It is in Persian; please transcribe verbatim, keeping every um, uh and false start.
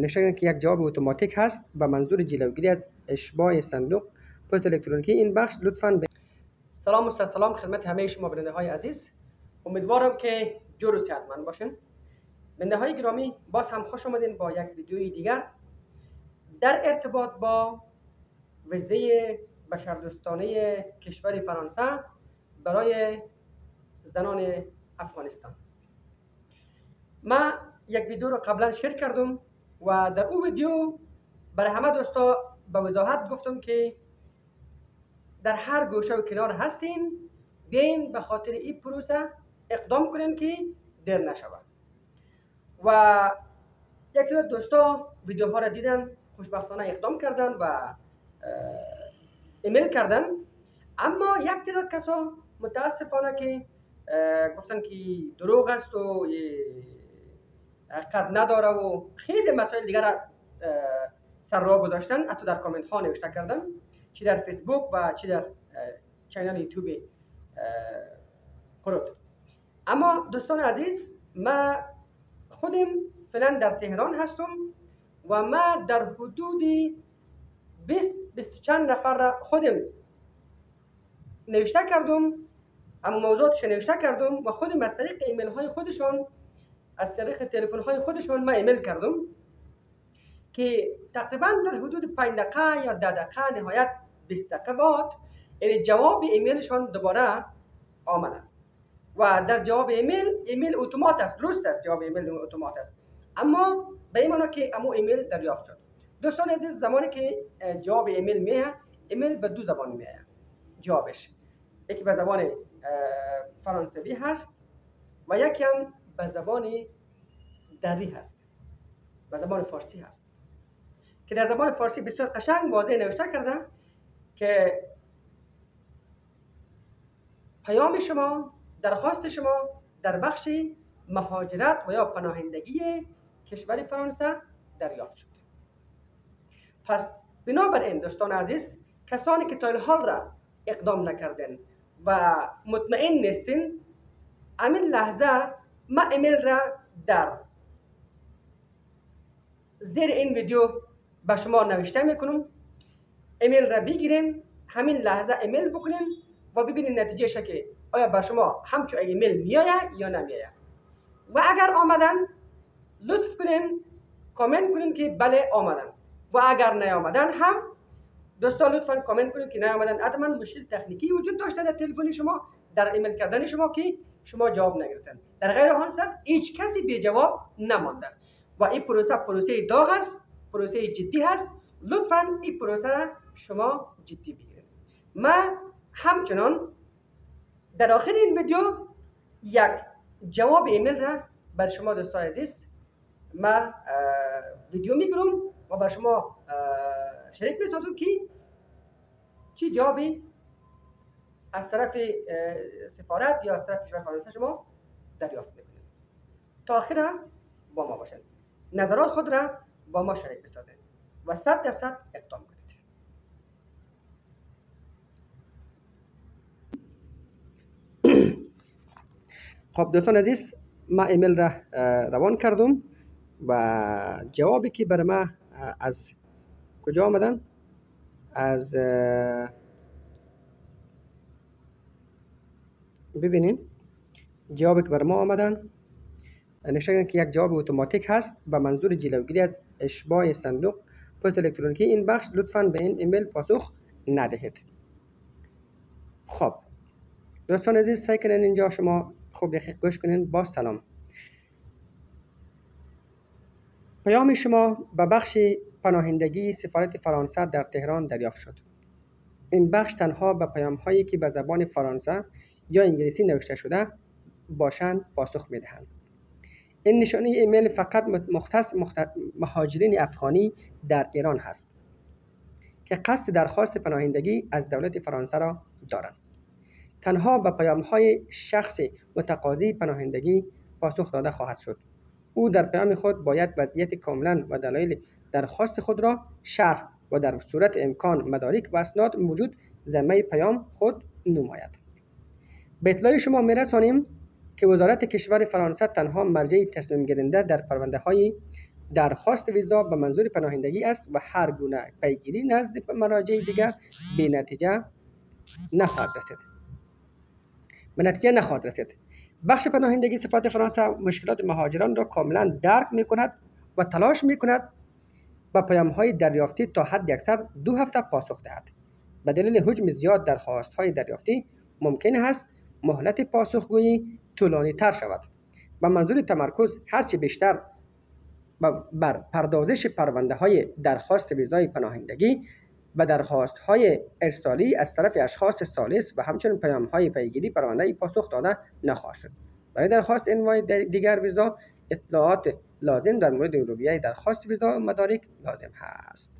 نوشته که یک جواب اتوماتیک هست به منظور جلوگیری از اشباع صندوق پست الکترونیکی. این بخش لطفاً ب... سلام و سلام خدمت همه شما بیننده های عزیز. امیدوارم که جور و صحتمند باشین. بیننده های گرامی، باز هم خوش آمدین با یک ویدیوی دیگر در ارتباط با ویزه بشردوستانه کشور فرانسه برای زنان افغانستان. ما یک ویدیو رو قبلا شیر کردم و در اون ویدیو برای همه دوستا به وضاحت گفتم که در هر گوشه و کنار هستین، بیاین به خاطر این پروسه اقدام کنین که دیر نشود. و یک تعداد دوستا ویدیوها را دیدن، خوشبختانه اقدام کردن و ایمیل کردن، اما یک تعداد کسا متاسفانه که گفتن که دروغ است و حقیقت نداره و خیلی مسائل دیگر را سر راه گذاشتن، حتی در کامنت ها نوشته کردن، چی در فیسبوک و چی در چینل یوتیوب قروت. اما دوستان عزیز، ما خودم فعلا در تهران هستم و ما در حدود بیست بیست چند نفر را خودم نوشته کردم، اما موضوعاتش نوشته کردم و خودم از طریق ایمیل های خودشان، از طریق تلفن های خودشان ما ایمیل کردم که تقریبا در حدود پنج دقیقه یا ده دقیقه نهایت بیست دقیقه بعد یعنی جواب ایمیلشان دوباره آمده و در جواب ایمیل ایمیل اتومات است. درست است، جواب ایمیل اتومات است، اما به این معنی که امو ایمیل دریافت شد. دوستان عزیز، زمانی که جواب ایمیل میاد، ایمیل به دو زبان میاد جوابش، یکی به زبان فرانسوی هست و یکی هم به زبان دری هست، به زبان فارسی هست، که در زبان فارسی بسیار قشنگ واضح نوشته کرده که پیام شما، درخواست شما در بخش مهاجرت و یا پناهندگی کشور فرانسه دریافت شد. پس بنابراین دوستان عزیز، کسانی که تا الحال را اقدام نکردن و مطمئن نیستین، همین لحظه ما ایمیل را در زیر این ویدیو به شما نوشته میکنم. ایمیل را بگیرین، همین لحظه ایمیل بکنین و ببینین نتیجه شکه آیا به شما همچون ایمیل میآید یا نمیآید. و اگر آمدن لطف کنین کامنت کنین که بله آمدن، و اگر نیامدن هم دوستان لطفا کامنت کنین که نیامدن. حتما مشکل تکنیکی وجود داشته در تلفن شما، در ایمیل کردن شما که شما جواب نگرفتن. در غیر آن صورت هیچ کسی بی جواب نمانده و این پروسه پروسه داغ است، پروسه جدی هست. لطفا این پروسه را شما جدی بگیرید. ما همچنان در آخر این ویدیو یک جواب ایمیل را بر شما دوستان عزیز ما ویدیو میگیرم و بر شما شریک میسازم که چی جوابی از طرف سفارت یا از طرف کشور فرانسه شما دریافت میکنید. تا آخر با ما باشید، نظرات خود را با ما شریک بسازید و صد درصد اقدام کنید. خب دوستان عزیز، ما ایمیل را روان کردم و جوابی که بر ما از کجا آمدن، از ببینین جوابی که بر ما آمدن نوشته که یک جواب اتوماتیک هست به منظور جلوگیری از اشباع صندوق پست الکترونیکی. این بخش لطفاً به این ایمیل پاسخ ندهید. خب دوستان عزیز، سعی کنین اینجا شما خوب دقیق گوش کنین. با سلام، پیام شما به بخش پناهندگی سفارت فرانسه در تهران دریافت شد. این بخش تنها به پیام هایی که به زبان فرانسه یا انگلیسی نوشته شده باشند پاسخ میدهند. این نشانه ایمیل فقط مختص مهاجرین افغانی در ایران هست که قصد درخواست پناهندگی از دولت فرانسه را دارند. تنها به پیام های شخص متقاضی پناهندگی پاسخ داده خواهد شد. او در پیام خود باید وضعیت کاملا و دلایل درخواست خود را شرح و در صورت امکان مدارک و اسناد موجود ضمن پیام خود نماید. به اطلاع شما میرسانیم که وزارت کشور فرانسه تنها مرجع تصمیم گیرنده در پرونده های درخواست ویزا به منظور پناهندگی است و هر گونه پیگیری نزد مراجع دیگر به نتیجه نخواهد رسید. به نتیجه نخواهد رسید. بخش پناهندگی سفارت فرانسه مشکلات مهاجران را کاملا درک می کند و تلاش می کند با پیام های دریافتی تا حد اکثر دو هفته پاسخ دهد. به دلیل حجم زیاد درخواست های دریافتی ممکن است مهلت پاسخگویی طولانی تر شود. به منظور تمرکز هرچه بیشتر بر پردازش پرونده های درخواست ویزای پناهندگی و درخواست های ارسالی از طرف اشخاص ثالث و همچنین پیام های پیگیری پرونده پاسخ داده نخواهد شد. برای درخواست انواع دیگر ویزا اطلاعات لازم در مورد رویه درخواست ویزا و مدارک لازم هست.